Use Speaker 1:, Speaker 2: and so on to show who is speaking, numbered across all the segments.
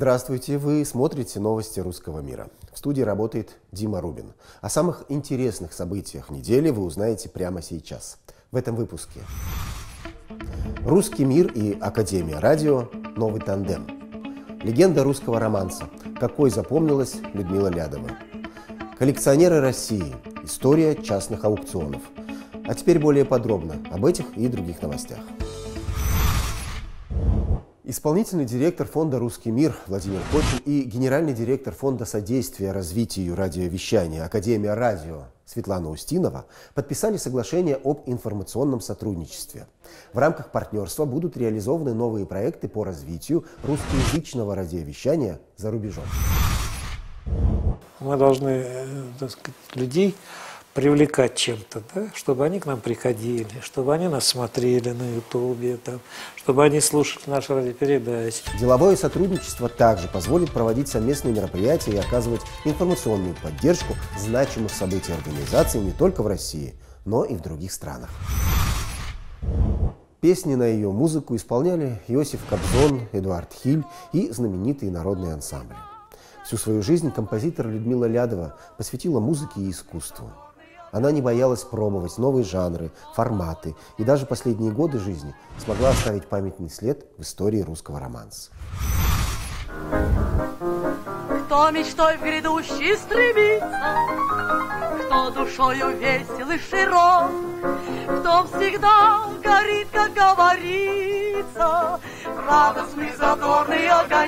Speaker 1: Здравствуйте, вы смотрите новости русского мира. В студии работает Дима Рубин. О самых интересных событиях недели вы узнаете прямо сейчас, в этом выпуске. Русский мир и Академия радио – новый тандем. Легенда русского романса. Какой запомнилась Людмила Лядова. Коллекционеры России. История частных аукционов. А теперь более подробно об этих и других новостях. Исполнительный директор фонда «Русский мир» Владимир Кочин и генеральный директор фонда содействия развитию радиовещания Академия радио Светлана Устинова подписали соглашение об информационном сотрудничестве. В рамках партнерства будут реализованы новые проекты по развитию русскоязычного радиовещания за рубежом.
Speaker 2: Мы должны, так сказать, людей привлекать чем-то, да? Чтобы они к нам приходили, чтобы они нас смотрели на Ютубе, чтобы они слушали наши радиопередачи.
Speaker 1: Деловое сотрудничество также позволит проводить совместные мероприятия и оказывать информационную поддержку значимых событий организации не только в России, но и в других странах. Песни на ее музыку исполняли Иосиф Кобзон, Эдуард Хиль и знаменитые народные ансамбли. Всю свою жизнь композитор Людмила Лядова посвятила музыке и искусству. Она не боялась пробовать новые жанры, форматы и даже последние годы жизни смогла оставить памятный след в истории русского романса.
Speaker 3: Кто мечтой в грядущий стремится, кто душою весел и широк, кто всегда горит, как говорится, радостный задорный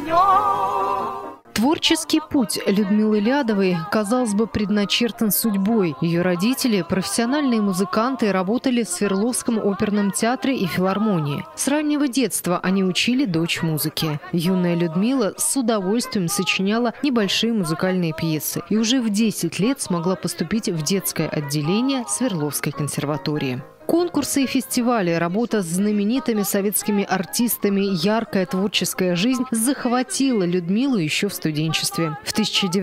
Speaker 3: огонек.
Speaker 4: Творческий путь Людмилы Лядовой, казалось бы, предначертан судьбой. Ее родители, профессиональные музыканты, работали в Свердловском оперном театре и филармонии. С раннего детства они учили дочь музыки. Юная Людмила с удовольствием сочиняла небольшие музыкальные пьесы и уже в 10 лет смогла поступить в детское отделение Свердловской консерватории. Конкурсы и фестивали, работа с знаменитыми советскими артистами, яркая творческая жизнь захватила Людмилу еще в студенчестве. В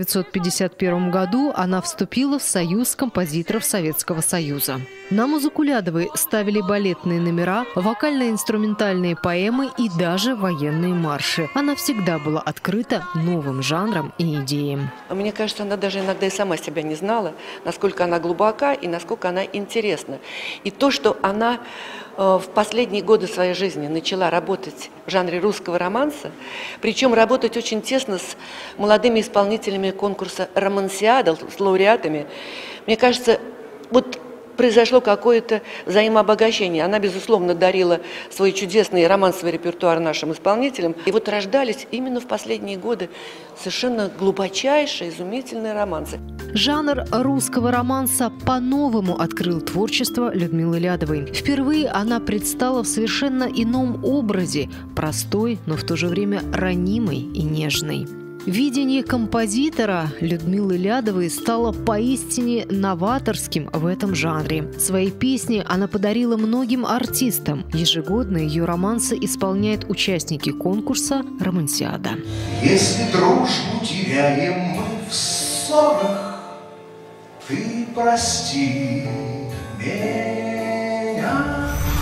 Speaker 4: 1951 году она вступила в Союз композиторов Советского Союза. На музыку Лядовой ставили балетные номера, вокально-инструментальные поэмы и даже военные марши. Она всегда была открыта новым жанрам и идеям.
Speaker 5: Мне кажется, она даже иногда и сама себя не знала, насколько она глубока и насколько она интересна. И то, что она в последние годы своей жизни начала работать в жанре русского романса, причем работать очень тесно с молодыми исполнителями конкурса «Романсиада», с лауреатами, мне кажется, вот произошло какое-то взаимообогащение. Она, безусловно, дарила свой чудесный романсовый репертуар нашим исполнителям. И вот рождались именно в последние годы совершенно глубочайшие, изумительные романсы.
Speaker 4: Жанр русского романса по-новому открыл творчество Людмилы Лядовой. Впервые она предстала в совершенно ином образе, простой, но в то же время ранимой и нежной. Видение композитора Людмилы Лядовой стало поистине новаторским в этом жанре. Свои песни она подарила многим артистам. Ежегодно ее романсы исполняют участники конкурса «Романсиада».
Speaker 6: Если дружбу теряем мы в ссорах, ты прости меня.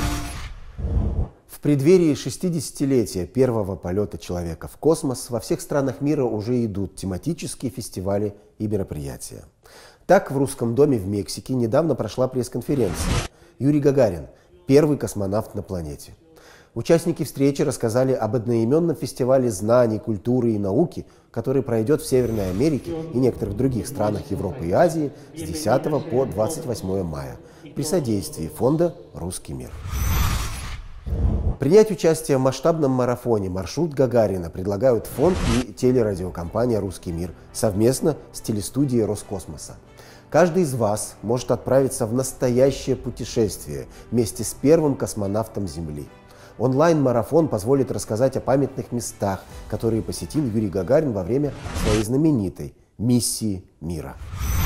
Speaker 1: В преддверии 60-летия первого полета человека в космос во всех странах мира уже идут тематические фестивали и мероприятия. Так, в Русском доме в Мексике недавно прошла пресс-конференция. Юрий Гагарин – первый космонавт на планете. Участники встречи рассказали об одноименном фестивале знаний, культуры и науки, который пройдет в Северной Америке и некоторых других странах Европы и Азии с 10 по 28 мая при содействии фонда «Русский мир». Принять участие в масштабном марафоне «Маршрут Гагарина» предлагают фонд и телерадиокомпания «Русский мир» совместно с телестудией Роскосмоса. Каждый из вас может отправиться в настоящее путешествие вместе с первым космонавтом Земли. Онлайн-марафон позволит рассказать о памятных местах, которые посетил Юрий Гагарин во время своей знаменитой миссии мира.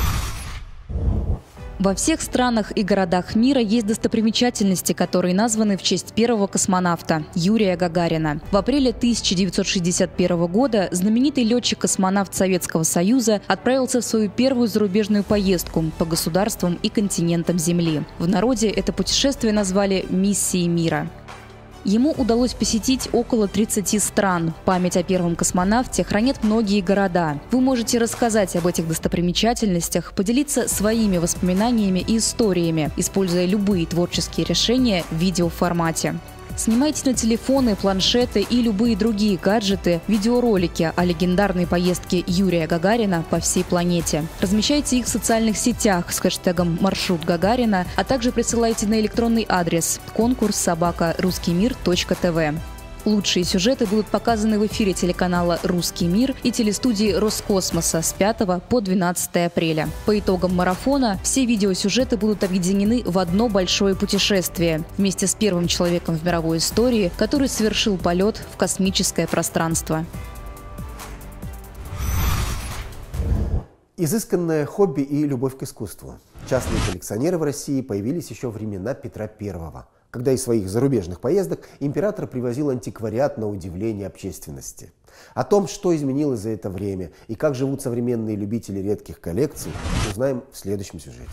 Speaker 7: Во всех странах и городах мира есть достопримечательности, которые названы в честь первого космонавта Юрия Гагарина. В апреле 1961 года знаменитый летчик-космонавт Советского Союза отправился в свою первую зарубежную поездку по государствам и континентам Земли. В народе это путешествие назвали «Миссией мира». Ему удалось посетить около 30 стран. Память о первом космонавте хранят многие города. Вы можете рассказать об этих достопримечательностях, поделиться своими воспоминаниями и историями, используя любые творческие решения в видеоформате. Снимайте на телефоны, планшеты и любые другие гаджеты видеоролики о легендарной поездке Юрия Гагарина по всей планете. Размещайте их в социальных сетях с хэштегом «Маршрут Гагарина», а также присылайте на электронный адрес конкурс@ruskimir.tv. Лучшие сюжеты будут показаны в эфире телеканала «Русский мир» и телестудии Роскосмоса с 5 по 12 апреля. По итогам марафона все видеосюжеты будут объединены в одно большое путешествие вместе с первым человеком в мировой истории, который совершил полет в космическое пространство.
Speaker 1: Изысканное хобби и любовь к искусству. Частные коллекционеры в России появились еще во времена Петра I, когда из своих зарубежных поездок император привозил антиквариат на удивление общественности. О том, что изменилось за это время и как живут современные любители редких коллекций, узнаем в следующем сюжете.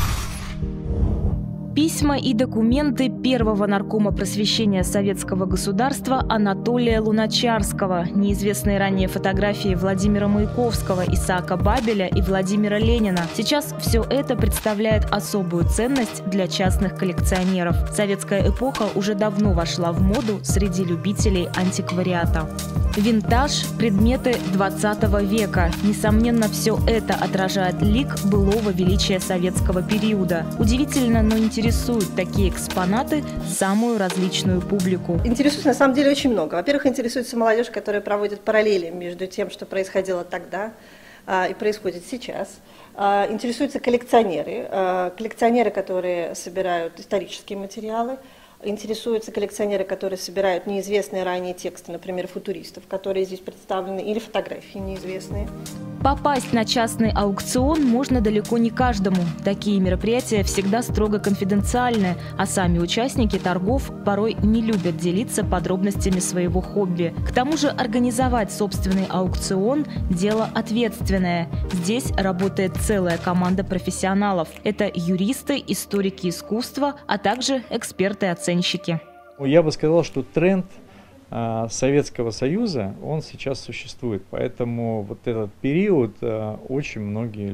Speaker 8: Письма и документы первого наркома просвещения советского государства Анатолия Луначарского, неизвестные ранее фотографии Владимира Маяковского, Исаака Бабеля и Владимира Ленина. Сейчас все это представляет особую ценность для частных коллекционеров. Советская эпоха уже давно вошла в моду среди любителей антиквариата. Винтаж – предметы 20 века. Несомненно, все это отражает лик былого величия советского периода. Удивительно, но интересуют такие экспонаты самую различную публику.
Speaker 9: Интересует на самом деле очень много. Во-первых, интересуется молодежь, которая проводит параллели между тем, что происходило тогда и происходит сейчас. Интересуются коллекционеры, которые собирают исторические материалы. Интересуются коллекционеры, которые собирают неизвестные ранее тексты, например, футуристов, которые здесь представлены, или фотографии неизвестные.
Speaker 8: Попасть на частный аукцион можно далеко не каждому. Такие мероприятия всегда строго конфиденциальны, а сами участники торгов порой не любят делиться подробностями своего хобби. К тому же организовать собственный аукцион – дело ответственное. Здесь работает целая команда профессионалов. Это юристы, историки искусства, а также эксперты-оценщики.
Speaker 10: Я бы сказал, что тренд Советского Союза, он сейчас существует, поэтому вот этот период очень многим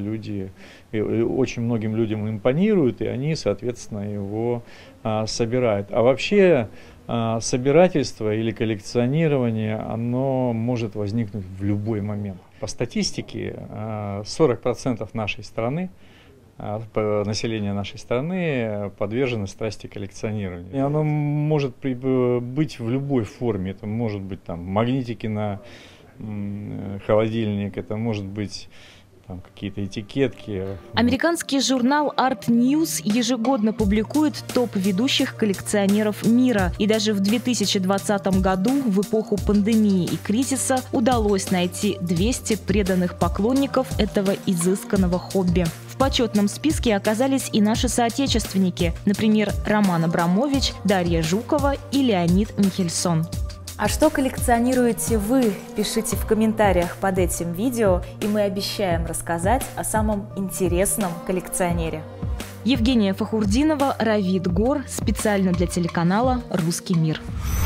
Speaker 10: людям импонирует, и они, соответственно, его собирают. А вообще собирательство или коллекционирование, оно может возникнуть в любой момент. По статистике 40% нашей страны, население нашей страны подвержено страсти коллекционирования. И оно может быть в любой форме. Это может быть там магнитики на холодильник, это может быть какие-то этикетки.
Speaker 8: Американский журнал Art News ежегодно публикует топ ведущих коллекционеров мира. И даже в 2020 году, в эпоху пандемии и кризиса, удалось найти 200 преданных поклонников этого изысканного хобби. В почетном списке оказались и наши соотечественники, например, Роман Абрамович, Дарья Жукова и Леонид Михельсон.
Speaker 11: А что коллекционируете вы? Пишите в комментариях под этим видео, и мы обещаем рассказать о самом интересном коллекционере.
Speaker 8: Евгения Фахурдинова, Равид Гор, специально для телеканала «Русский мир».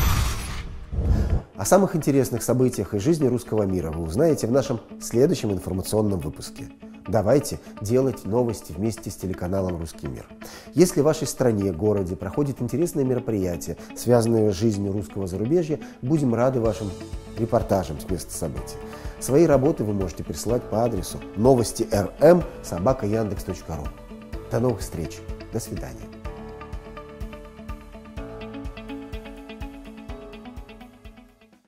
Speaker 1: О самых интересных событиях из жизни русского мира вы узнаете в нашем следующем информационном выпуске. Давайте делать новости вместе с телеканалом «Русский мир». Если в вашей стране, городе проходит интересное мероприятие, связанное с жизнью русского зарубежья, будем рады вашим репортажам с места событий. Свои работы вы можете присылать по адресу новости.rm@yandex.ru. До новых встреч. До свидания.